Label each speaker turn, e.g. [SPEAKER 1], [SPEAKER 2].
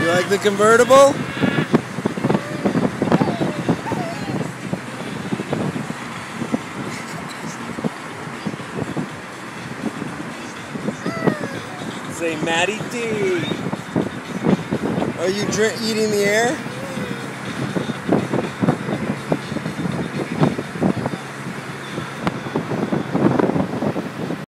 [SPEAKER 1] like the convertible? Say Matty D. Are you eating the air?